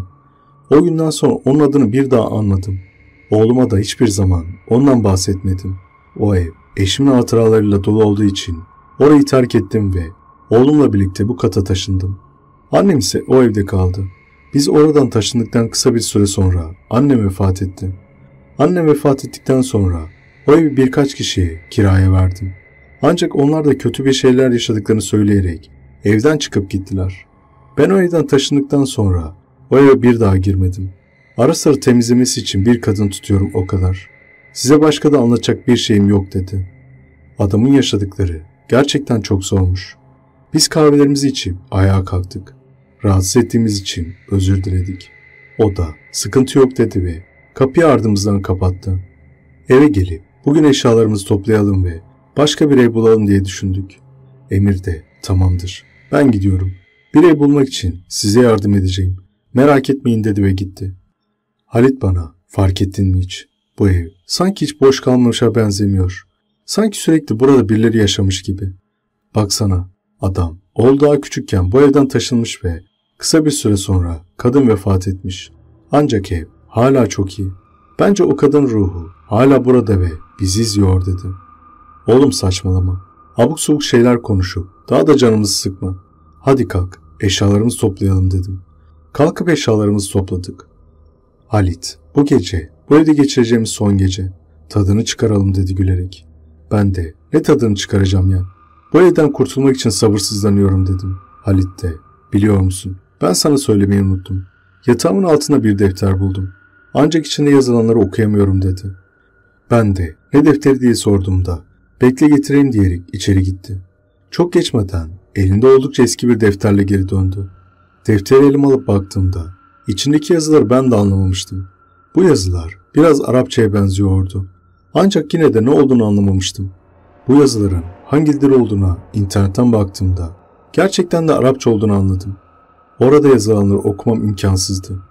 O günden sonra onun adını bir daha anladım. Oğluma da hiçbir zaman ondan bahsetmedim. O ev eşimin hatıralarıyla dolu olduğu için orayı terk ettim ve oğlumla birlikte bu kata taşındım. Annem ise o evde kaldı. Biz oradan taşındıktan kısa bir süre sonra annem vefat etti. Annem vefat ettikten sonra o evi birkaç kişiye kiraya verdim. Ancak onlar da kötü bir şeyler yaşadıklarını söyleyerek evden çıkıp gittiler. Ben o evden taşındıktan sonra o eve bir daha girmedim. Ara sıra temizlemesi için bir kadın tutuyorum, o kadar. Size başka da anlatacak bir şeyim yok dedi. Adamın yaşadıkları gerçekten çok zormuş. Biz kahvelerimizi içip ayağa kalktık. Rahatsız ettiğimiz için özür diledik. O da sıkıntı yok dedi ve kapıyı ardımızdan kapattı. Eve gelip bugün eşyalarımızı toplayalım ve başka bir ev bulalım diye düşündük. Emir de tamamdır, ben gidiyorum. Bir ev bulmak için size yardım edeceğim. Merak etmeyin dedi ve gitti. Halit bana, fark ettin mi hiç? Bu ev sanki hiç boş kalmamışa benzemiyor. Sanki sürekli burada birileri yaşamış gibi. Baksana, adam oğlu daha küçükken bu evden taşınmış ve kısa bir süre sonra kadın vefat etmiş. Ancak ev hala çok iyi. Bence o kadın ruhu hala burada ve bizi izliyor dedi. Oğlum saçmalama. Abuk subuk şeyler konuşup daha da canımızı sıkma. Hadi kalk, eşyalarımızı toplayalım dedim. Kalkıp eşyalarımızı topladık. Halit, bu gece bu evde geçireceğimiz son gece. Tadını çıkaralım dedi gülerek. Ben de ne tadını çıkaracağım ya? Bu evden kurtulmak için sabırsızlanıyorum dedim. Halit de, biliyor musun, ben sana söylemeyi unuttum. Yatağımın altında bir defter buldum. Ancak içinde yazılanları okuyamıyorum dedi. Ben de ne defteri diye sorduğumda bekle getireyim diyerek içeri gitti. Çok geçmeden elinde oldukça eski bir defterle geri döndü. Defteri elime alıp baktığımda içindeki yazıları ben de anlamamıştım. Bu yazılar biraz Arapçaya benziyordu. Ancak yine de ne olduğunu anlamamıştım. Bu yazıların hangi dilde olduğuna internetten baktığımda gerçekten de Arapça olduğunu anladım. Orada yazılanları okumam imkansızdı.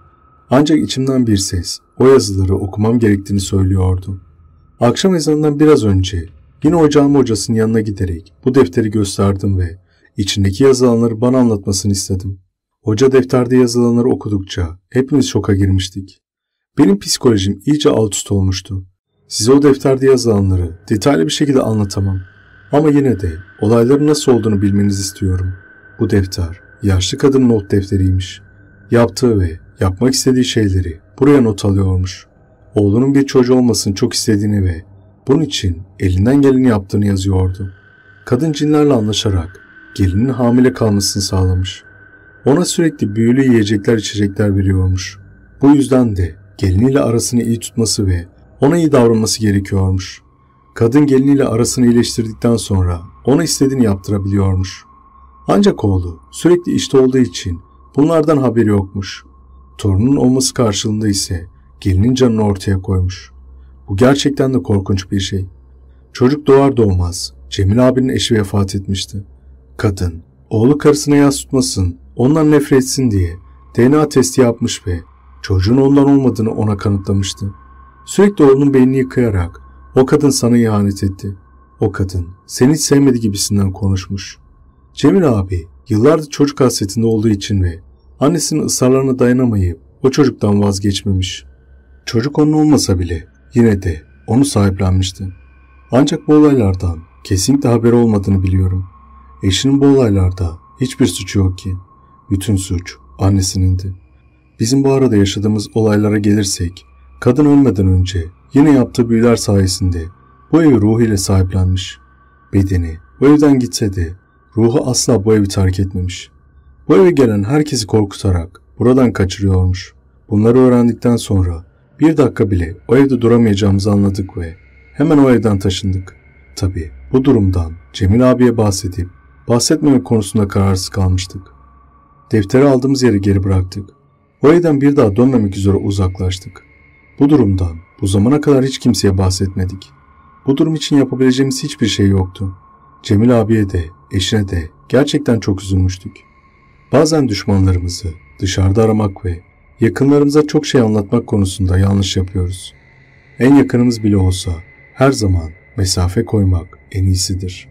Ancak içimden bir ses o yazıları okumam gerektiğini söylüyordu. Akşam ezanından biraz önce yine ocağın hocasının yanına giderek bu defteri gösterdim ve içindeki yazılanları bana anlatmasını istedim. Hoca defterde yazılanları okudukça hepimiz şoka girmiştik. Benim psikolojim iyice alt üst olmuştu. Size o defterde yazılanları detaylı bir şekilde anlatamam. Ama yine de olayların nasıl olduğunu bilmenizi istiyorum. Bu defter yaşlı kadının not defteriymiş. Yaptığı ve yapmak istediği şeyleri buraya not alıyormuş. Oğlunun bir çocuğu olmasını çok istediğini ve bunun için elinden geleni yaptığını yazıyordu. Kadın cinlerle anlaşarak gelinin hamile kalmasını sağlamış. Ona sürekli büyülü yiyecekler içecekler veriyormuş. Bu yüzden de geliniyle arasını iyi tutması ve ona iyi davranması gerekiyormuş. Kadın geliniyle arasını iyileştirdikten sonra ona istediğini yaptırabiliyormuş. Ancak oğlu sürekli işte olduğu için bunlardan haberi yokmuş. Torunun olması karşılığında ise gelinin canını ortaya koymuş. Bu gerçekten de korkunç bir şey. Çocuk doğar doğmaz Cemil abinin eşi vefat etmişti. Kadın oğlu karısına yas tutmasın, ondan nefret etsin diye D N A testi yapmış ve çocuğun ondan olmadığını ona kanıtlamıştı. Sürekli oğlunun beynini yıkayarak o kadın sana ihanet etti. O kadın seni hiç sevmedi gibisinden konuşmuş. Cemil abi yıllardır çocuk hasretinde olduğu için ve annesinin ısrarlarına dayanamayıp o çocuktan vazgeçmemiş. Çocuk onun olmasa bile yine de onu sahiplenmişti. Ancak bu olaylardan kesinlikle haberi olmadığını biliyorum. Eşinin bu olaylarda hiçbir suçu yok ki. Bütün suç annesinindi. Bizim bu arada yaşadığımız olaylara gelirsek, kadın ölmeden önce yine yaptığı büyüler sayesinde bu evi ruhuyla sahiplenmiş. Bedeni bu evden gitse de ruhu asla bu evi terk etmemiş. Bu eve gelen herkesi korkutarak buradan kaçırıyormuş. Bunları öğrendikten sonra bir dakika bile o evde duramayacağımızı anladık ve hemen o evden taşındık. Tabii bu durumdan Cemil abiye bahsedip bahsetmemek konusunda kararsız kalmıştık. Defteri aldığımız yere geri bıraktık. O evden bir daha dönmemek üzere uzaklaştık. Bu durumdan bu zamana kadar hiç kimseye bahsetmedik. Bu durum için yapabileceğimiz hiçbir şey yoktu. Cemil abiye de eşine de gerçekten çok üzülmüştük. Bazen düşmanlarımızı dışarıda aramak ve yakınlarımıza çok şey anlatmak konusunda yanlış yapıyoruz. En yakınımız bile olsa her zaman mesafe koymak en iyisidir.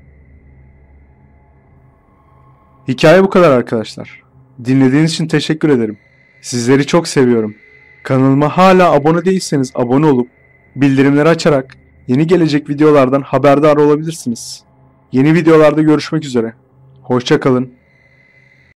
Hikaye bu kadar arkadaşlar. Dinlediğiniz için teşekkür ederim. Sizleri çok seviyorum. Kanalıma hala abone değilseniz abone olup bildirimleri açarak yeni gelecek videolardan haberdar olabilirsiniz. Yeni videolarda görüşmek üzere. Hoşça kalın.